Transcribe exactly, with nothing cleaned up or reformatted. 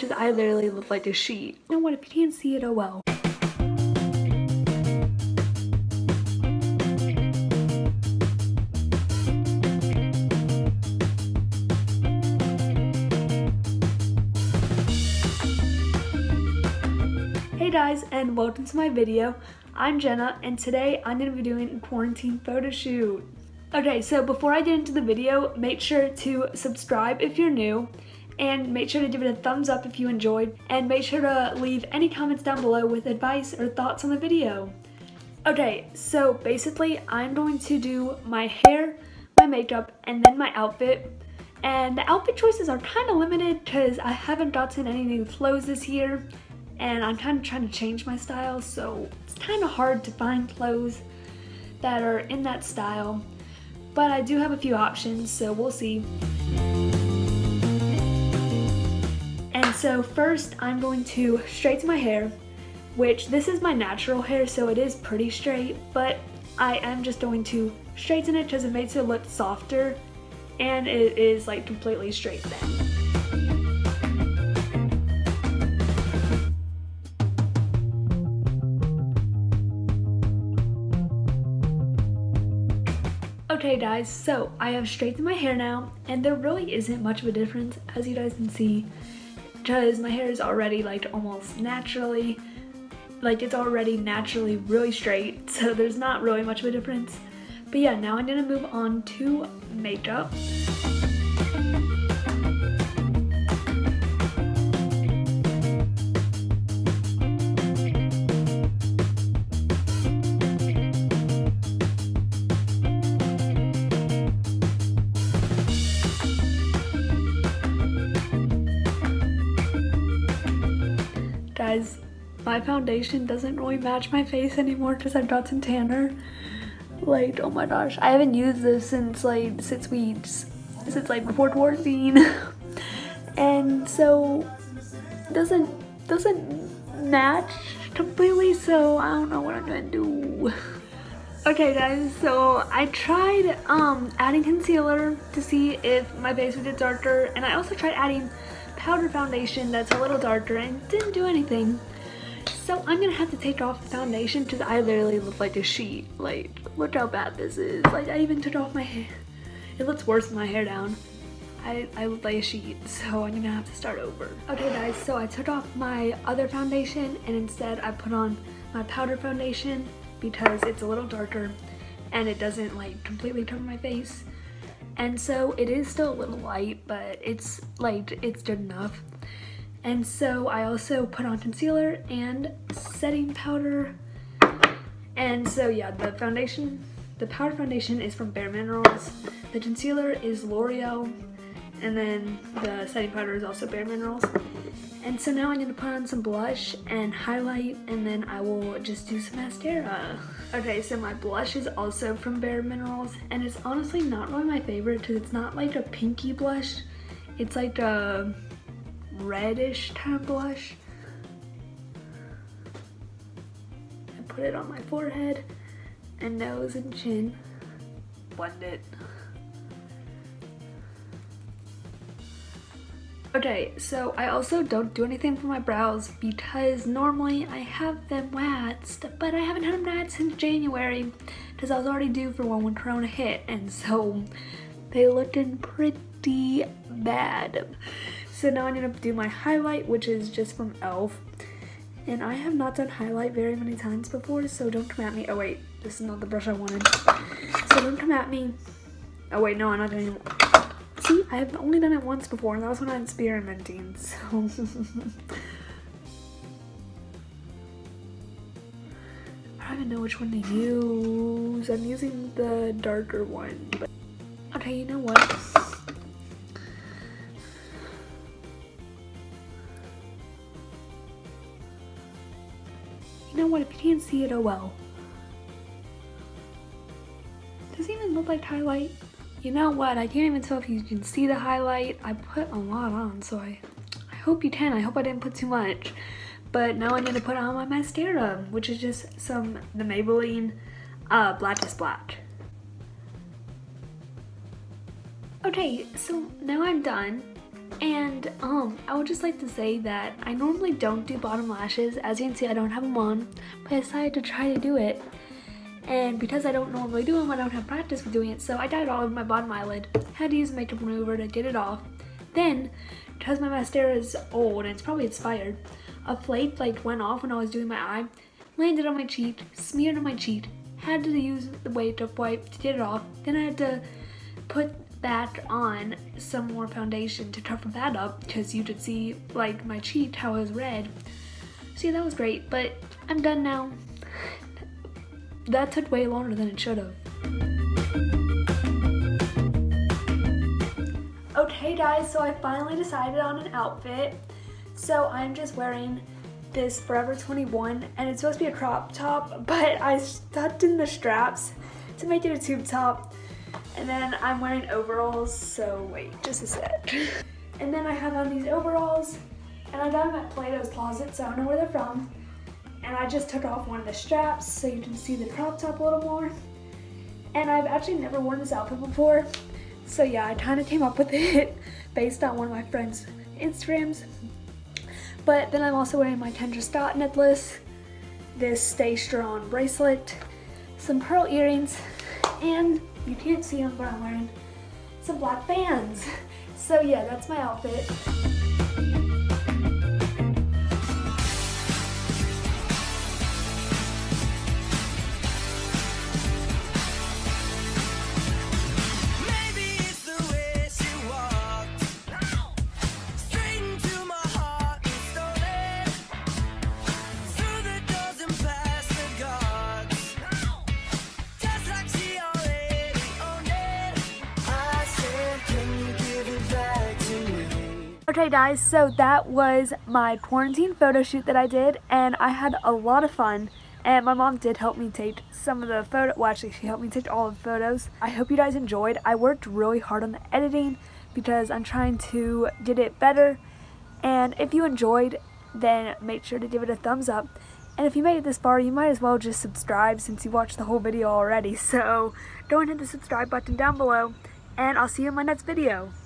because I literally look like a sheet. You know what, if you can't see it, oh well. Hey guys, and welcome to my video. I'm Jenna, and today I'm going to be doing a quarantine photo shoot. Okay, so before I get into the video, make sure to subscribe if you're new, and make sure to give it a thumbs up if you enjoyed, and make sure to leave any comments down below with advice or thoughts on the video. Okay, so basically I'm going to do my hair, my makeup, and then my outfit. And the outfit choices are kind of limited because I haven't gotten any new clothes this year. And I'm kind of trying to change my style, so it's kind of hard to find clothes that are in that style. But I do have a few options, so we'll see. And so first, I'm going to straighten my hair, which this is my natural hair, so it is pretty straight, but I am just going to straighten it because it makes it look softer, and it is like completely straight then. Okay guys, so I have straightened my hair now, and there really isn't much of a difference, as you guys can see, because my hair is already like almost naturally, like it's already naturally really straight, so there's not really much of a difference. But yeah, now I'm gonna move on to makeup. Guys, my foundation doesn't really match my face anymore because I've gotten tanner. Like, oh my gosh, I haven't used this since like six weeks, since like before quarantine. And so doesn't doesn't match completely, so I don't know what I'm gonna do. Okay guys, so I tried um adding concealer to see if my face would get darker, and I also tried adding powder foundation that's a little darker, and didn't do anything. So I'm gonna have to take off the foundation because I literally look like a sheet. Like, look how bad this is. Like, I even took off my hair. It looks worse with my hair down. I, I look like a sheet, so I'm gonna have to start over. Okay guys, so I took off my other foundation, and instead I put on my powder foundation because it's a little darker and it doesn't like completely cover my face. And so it is still a little light, but it's like, it's good enough. And so I also put on concealer and setting powder. And so yeah, the foundation, the powder foundation is from Bare Minerals. The concealer is L'Oreal. And then the setting powder is also Bare Minerals. And so now I'm gonna put on some blush and highlight, and then I will just do some mascara. Okay, so my blush is also from Bare Minerals, and it's honestly not really my favorite because it's not like a pinky blush. It's like a reddish kind of blush. I put it on my forehead and nose and chin. Blend it. Okay, so I also don't do anything for my brows because normally I have them waxed, but I haven't had them waxed since January because I was already due for one when Corona hit, and so they looking pretty bad. So now I'm gonna do my highlight, which is just from e l f, and I have not done highlight very many times before, so don't come at me. Oh wait, this is not the brush I wanted. So don't come at me. Oh wait, no, I'm not doing it. See, I've only done it once before, and that was when I was experimenting, so. I don't even know which one to use. I'm using the darker one, but. Okay, you know what? You know what, if you can't see it, oh well. Does it even look like highlight? You know what, I can't even tell if you can see the highlight. I put a lot on, so I, I hope you can. I hope I didn't put too much. But now I'm gonna put on my mascara, which is just some, the Maybelline uh, Black is Black. Okay, so now I'm done. And um, I would just like to say that I normally don't do bottom lashes. As you can see, I don't have them on, but I decided to try to do it. And because I don't normally do them, I don't have practice with doing it, so I dyed all over my bottom eyelid. Had to use a makeup remover to get it off. Then, because my mascara is old and it's probably expired, a flake like went off when I was doing my eye, landed on my cheek, smeared on my cheek, had to use the wave tip wipe to get it off. Then I had to put back on some more foundation to cover that up because you could see like my cheek how it was red. So yeah, that was great, but I'm done now. That took way longer than it should have. Okay guys, so I finally decided on an outfit. So I'm just wearing this Forever twenty-one, and it's supposed to be a crop top, but I stuck in the straps to make it a tube top. And then I'm wearing overalls, so wait, just a sec. And then I have on these overalls, and I got them at Plato's Closet, so I don't know where they're from. And I just took off one of the straps so you can see the crop top a little more. And I've actually never worn this outfit before, so yeah, I kind of came up with it based on one of my friend's Instagrams. But then I'm also wearing my Kendra Scott necklace, this Stay Strong bracelet, some pearl earrings, and you can't see them, but I'm wearing some black bands. So yeah, that's my outfit. Okay guys, so that was my quarantine photo shoot that I did, and I had a lot of fun, and my mom did help me take some of the photo, well actually she helped me take all of the photos. I hope you guys enjoyed. I worked really hard on the editing because I'm trying to get it better, and if you enjoyed, then make sure to give it a thumbs up. And if you made it this far, you might as well just subscribe since you watched the whole video already, so go and hit the subscribe button down below, and I'll see you in my next video.